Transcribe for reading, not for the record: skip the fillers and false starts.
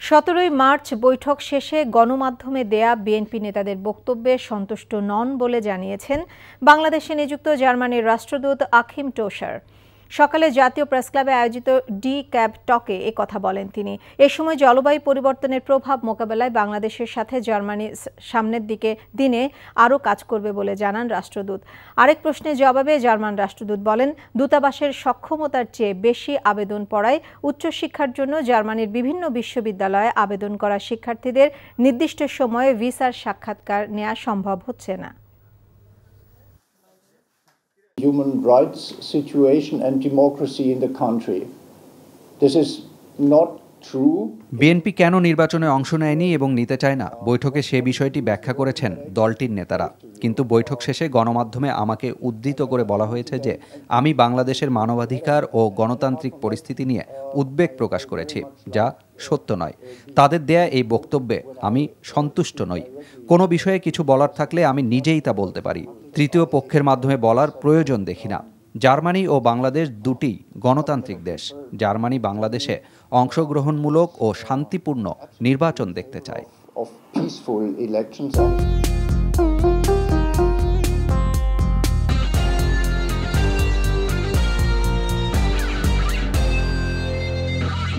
17 March বৈঠক শেষে গণমাধ্যমে দেয়া বিএনপি নেতাদের বক্তব্যে সন্তুষ্ট নন বলে জানিয়েছেন বাংলাদেশে নিযুক্ত জার্মানির রাষ্ট্রদূত আখিম টোসার। সকালে জাতীয় প্রেসক্লাবে আয়োজিত ডি ক্যাব টকে এ কথা বলেন তিনি। এ সময় জলবায়ু পরিবর্তনের প্রভাব মোকাবেলায় বাংলাদেশের সাথে জার্মানি সামনের দিনে আরও কাজ করবে বলে জানান রাষ্ট্রদূত। আরেক প্রশ্নের জবাবে জার্মান রাষ্ট্রদূত বলেন, দূতাবাসের সক্ষমতার চেয়ে বেশি আবেদন পড়ায় উচ্চশিক্ষার জন্য জার্মানির বিভিন্ন বিশ্ববিদ্যালয়ে আবেদন করা শিক্ষার্থীদের নির্দিষ্ট সময়ে ভিসার সাক্ষাৎকার নেওয়া সম্ভব হচ্ছে না। Human rights situation and democracy in the country. This is not true. BNP কেন নির্বাচনে অংশ নেয়নি এবং নিতে চায় না, বৈঠকে সে বিষয়টি ব্যাখ্যা করেছেন দলটির নেতারা। কিন্তু বৈঠক শেষে গণমাধ্যমে আমাকে উদ্ধৃত করে বলা হয়েছে যে আমি বাংলাদেশের মানবাধিকার ও গণতান্ত্রিক পরিস্থিতি নিয়ে উদ্বেগ প্রকাশ করেছি, যা সত্য নয়। তাদের দেয়া এই বক্তব্যে আমি সন্তুষ্ট নই। কোনো বিষয়ে কিছু বলার থাকলে আমি নিজেই তা বলতে পারি। তৃতীয় পক্ষের মাধ্যমে বলার প্রয়োজন দেখি না। জার্মানি ও বাংলাদেশ দুটি গণতান্ত্রিক দেশ। জার্মানি বাংলাদেশে অংশগ্রহণমূলক ও শান্তিপূর্ণ নির্বাচন দেখতে চায়।